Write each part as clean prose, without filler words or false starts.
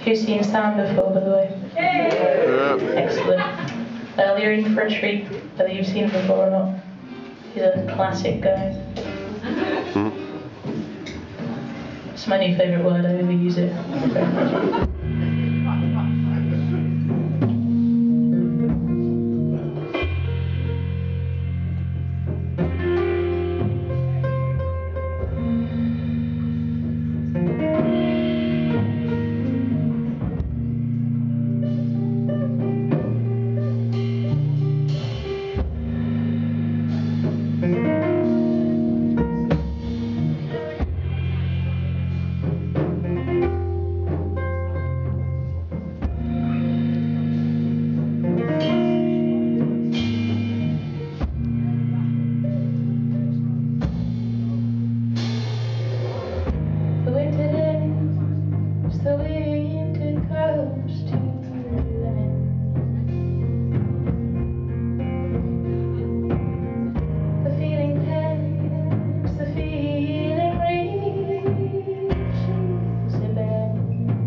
Who's seen Sam before, by the way? Yeah. Excellent. Well, you're in for a treat, whether you've seen him before or not. He's a classic guy. It's my new favourite word, I overuse it very much. The winter comes to an end. The feeling pends, the feeling reaches a bend.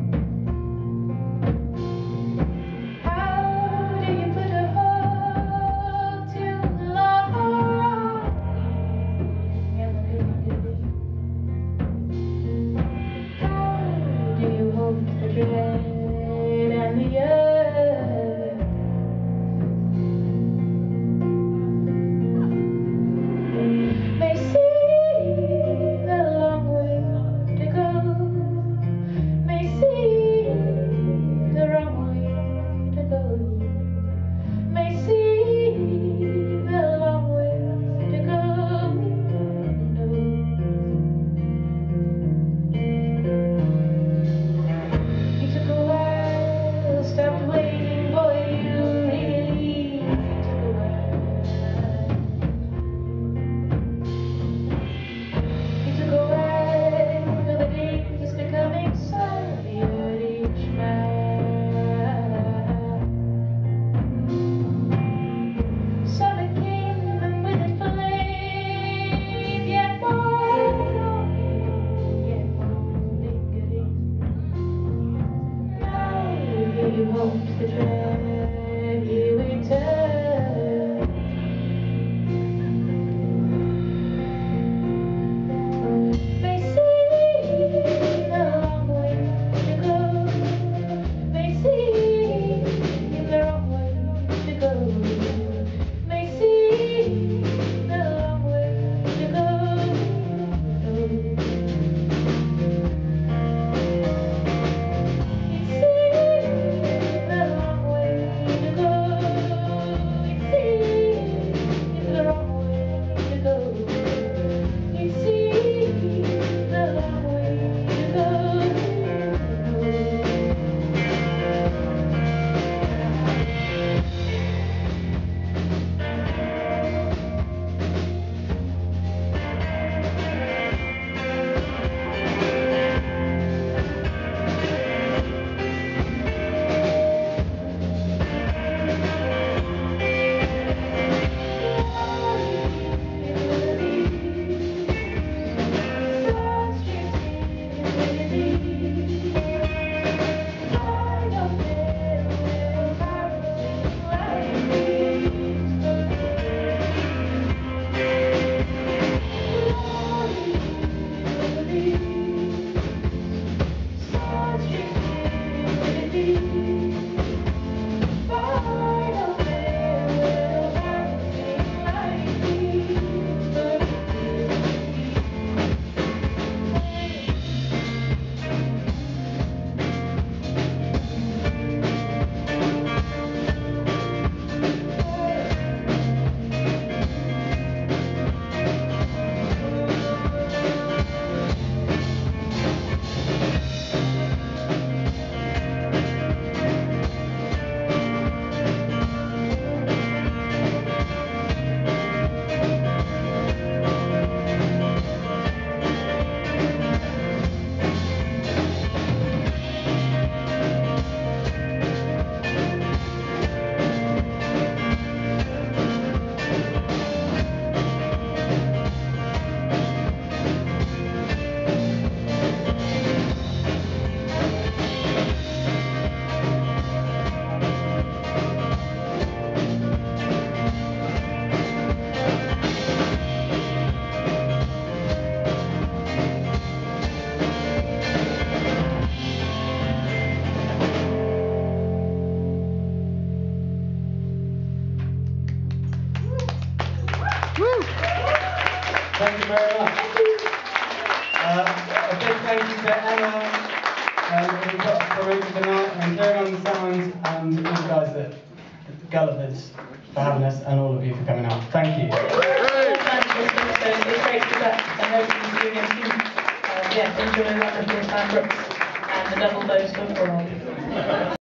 How do you put a halt to longing and the beginning? Do you hope the dread and the earth? May seem a long way to go, may seem the wrong way to go, may seem the long way to go. Stopped waiting, boy, you really took a while. You took a while, the day is becoming silent each mile. Summer came and with it flame, yet more longing, yet more lingering. You hoped the dread you return. May seem a long way to go, may seem the wrong way to go, may seem the long way to go. Thank you very much. A big thank you to Emma, who got Farouk tonight, and Joan on the sound, and all the guys at Gullivers for having us, and all of you for coming out. Thank you. It's great to be back, and hopefully see you again soon. Enjoy that with Sam Brooks and the double dose of